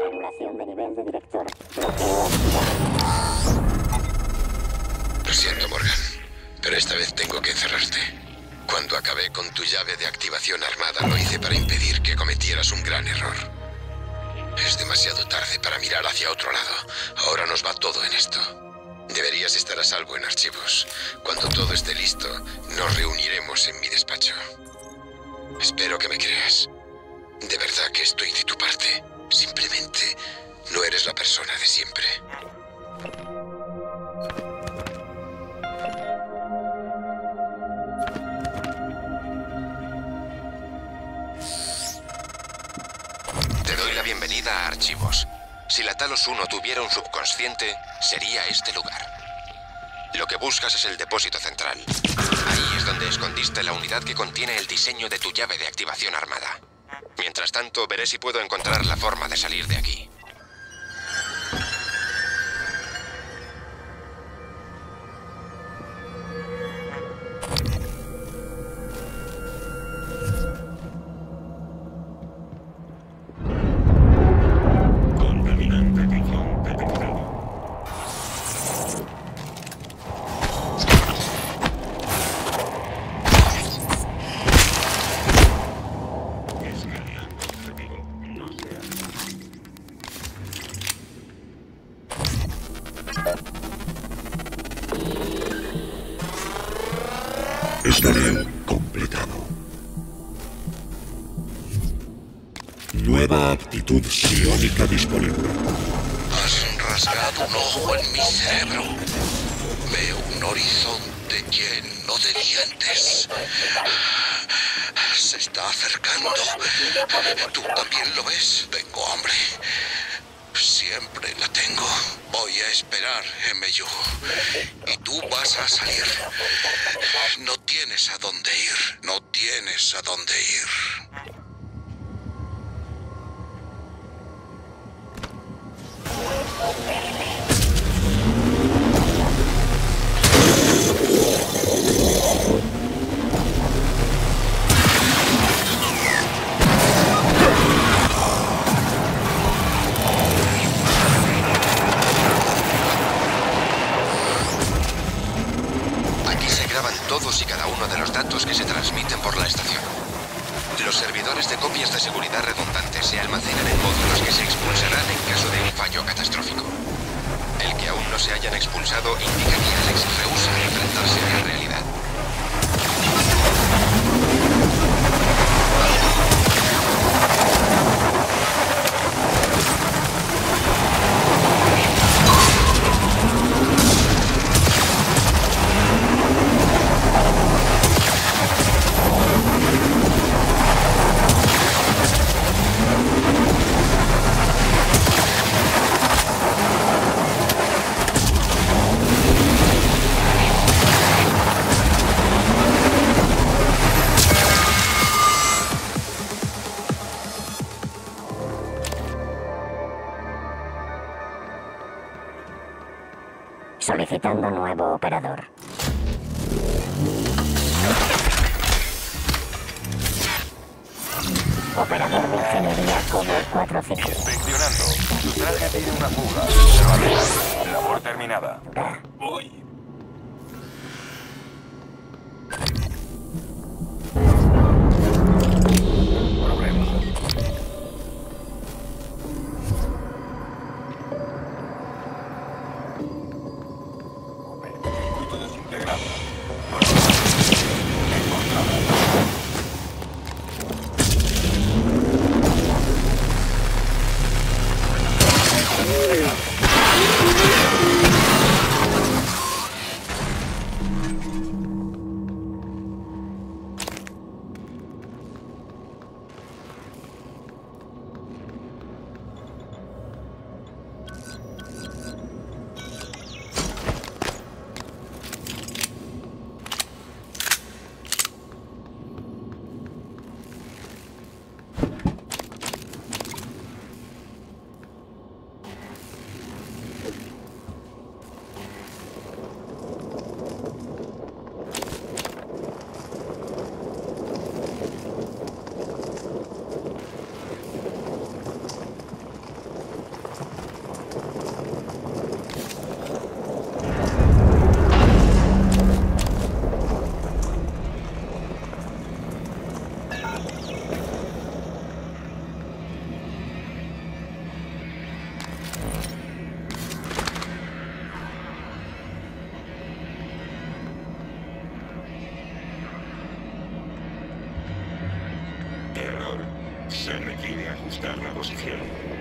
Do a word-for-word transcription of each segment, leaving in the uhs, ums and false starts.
Regulación de nivel de director. Lo siento, Morgan, pero esta vez tengo que encerrarte. Cuando acabé con tu llave de activación armada, lo hice para impedir que cometieras un gran error. Es demasiado tarde para mirar hacia otro lado. Ahora nos va todo en esto. Deberías estar a salvo en archivos. Cuando todo esté listo, nos reuniremos en mi despacho. Espero que me creas. De verdad que estoy de tu parte. Simplemente no eres la persona de siempre. Te doy la bienvenida a Archivos. Si la Talos uno tuviera un subconsciente, sería este lugar. Lo que buscas es el depósito central. Ahí es donde escondiste la unidad que contiene el diseño de tu llave de activación armada. Mientras tanto, veré si puedo encontrar la forma de salir de aquí. Escaneo completado. Nueva aptitud psiónica disponible. Has rasgado un ojo en mi cerebro. Veo un horizonte lleno de dientes. Se está acercando. ¿Tú también lo ves? Tengo hambre. Siempre la tengo. Voy a esperar, Emeyu. Y tú vas a salir. No tienes a dónde ir. No tienes a dónde ir. Todos y cada uno de los datos que se transmiten por la estación. Los servidores de copias de seguridad redundantes se almacenan en módulos que se expulsarán en caso de un fallo catastrófico. El que aún no se hayan expulsado indica que Alex rehúsa enfrentarse a la realidad. Solicitando nuevo operador. Operador de ingeniería Cover cuatro C. Inspeccionando. Tu traje tiene una fuga. Pero adelante. Labor terminada. Voy. Problema. Circuito desintegrado. Se requiere ajustar la posición.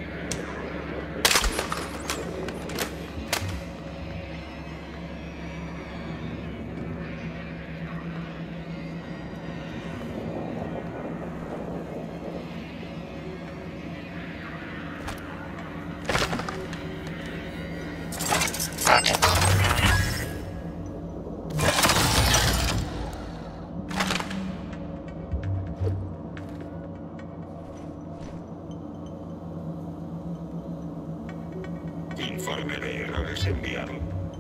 Informe de errores enviado.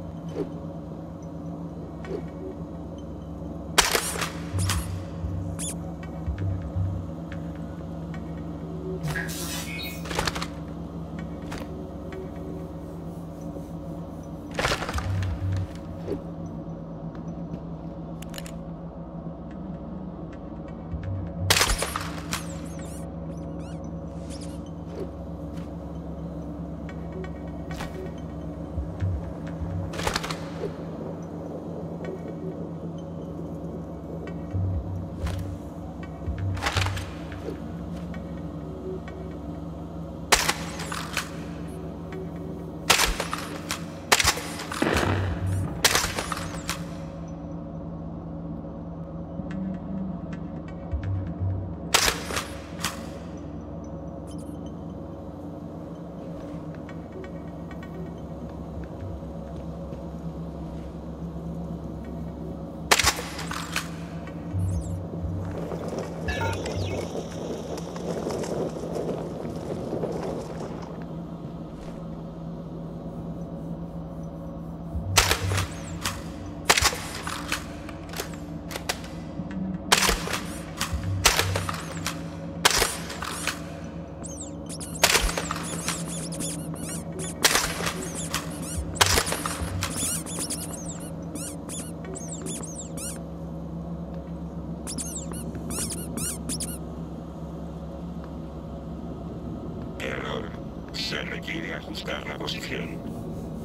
Error. Se requiere ajustar la posición.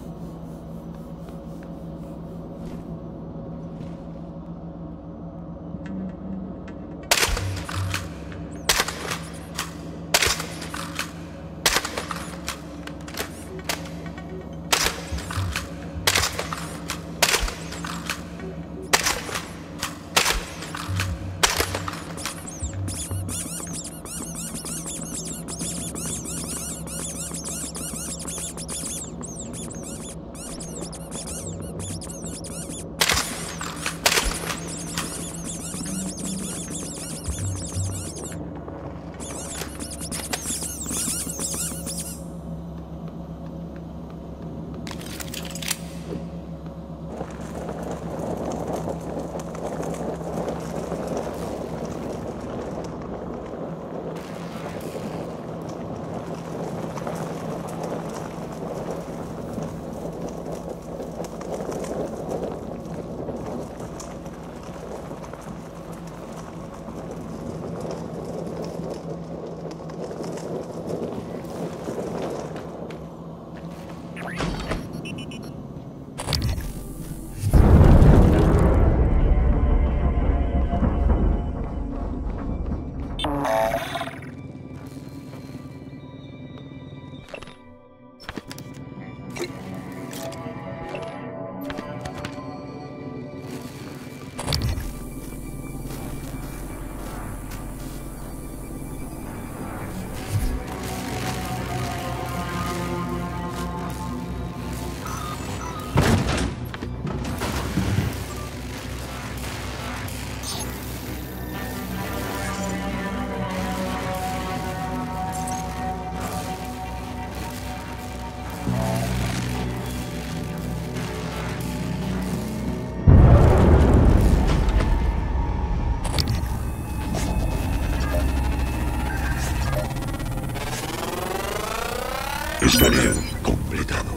Escaneo completado.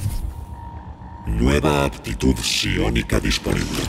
Nueva aptitud psiónica disponible.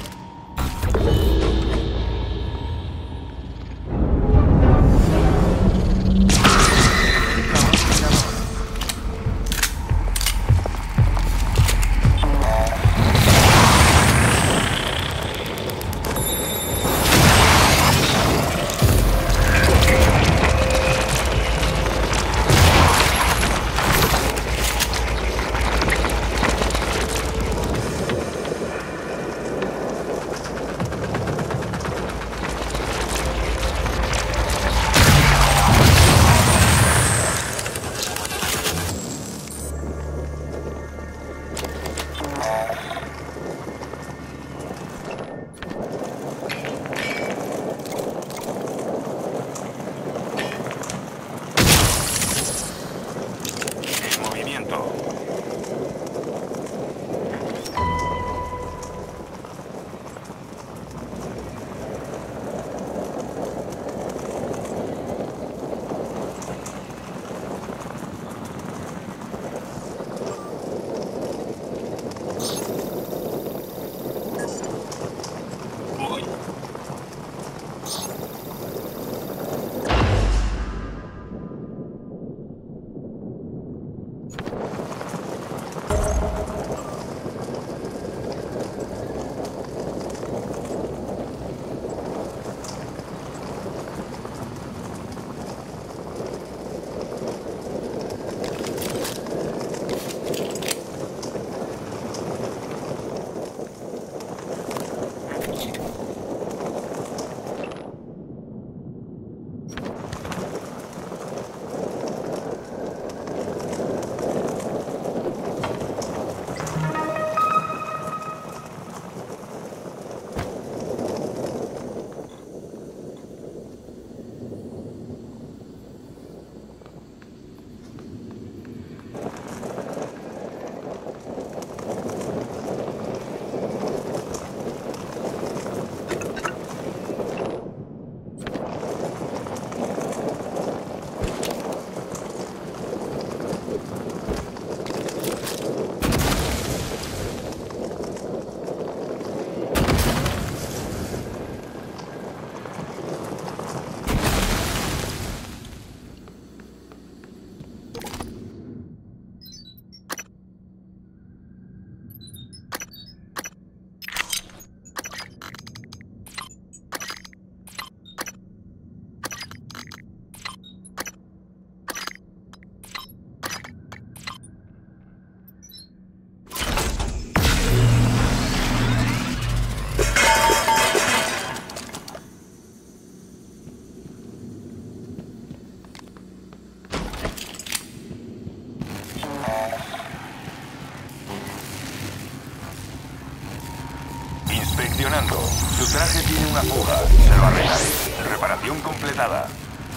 traje tiene una fuga. Se lo arreglaré. Reparación completada.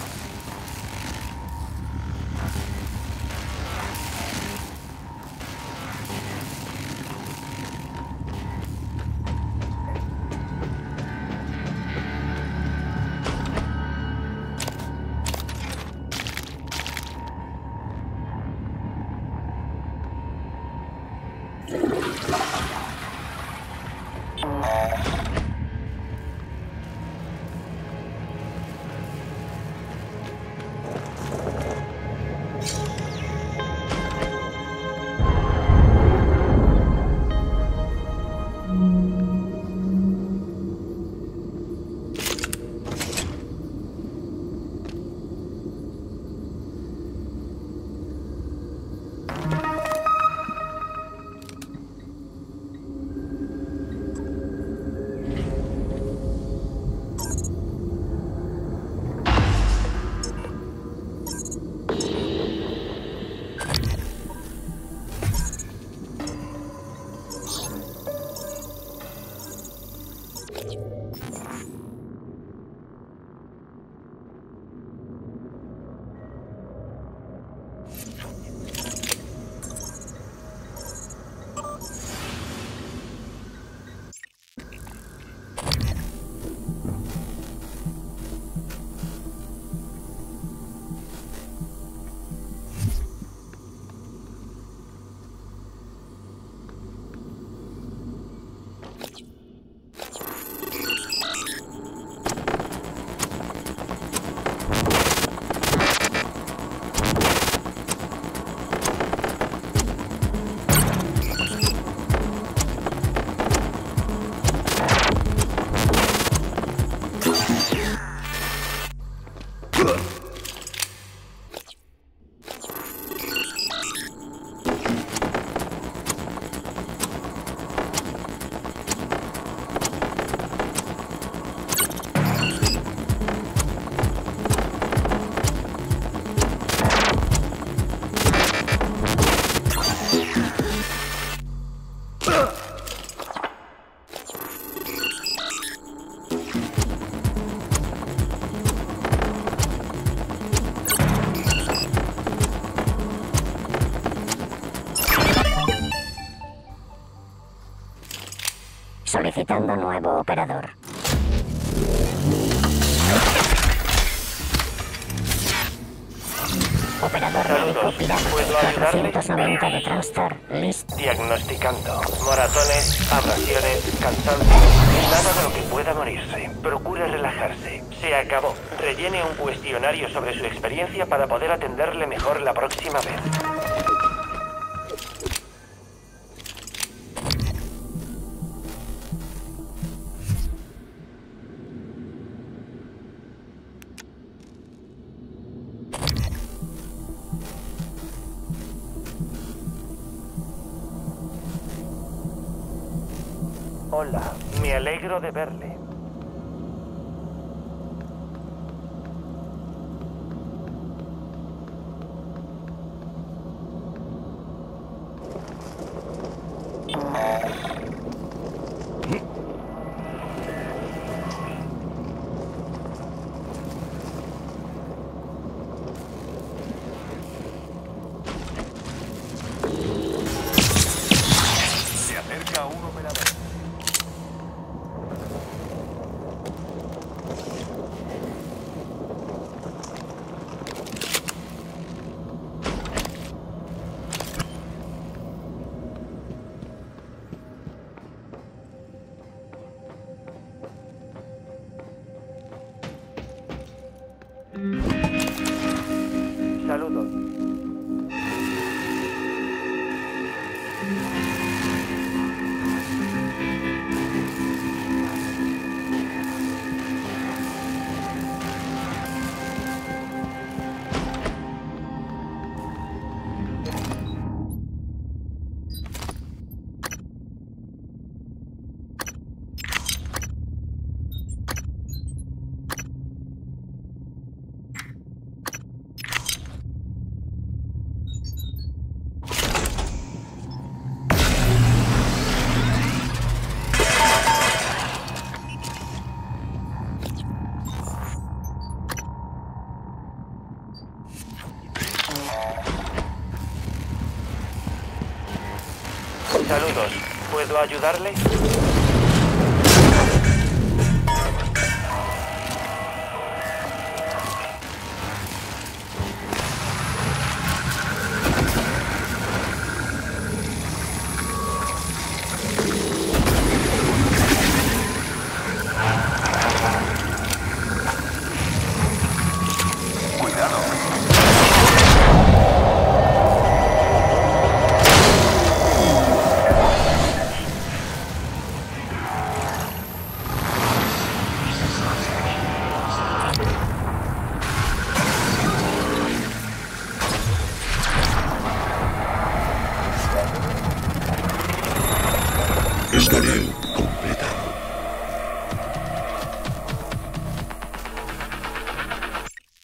Solicitando nuevo operador. Operador médico pirata cuatrocientos noventa de Transtar. Listo. Diagnosticando. Moratones, abrasiones, cansancio. Nada de lo que pueda morirse. Procure relajarse. Se acabó. Rellene un cuestionario sobre su experiencia para poder atenderle mejor la próxima vez. Hola, me alegro de verle. Se acerca un operador. Saludos. ¿Puedo ayudarle? Escaneo completado.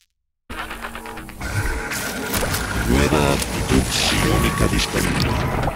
Nueva actitud psiónica disponible.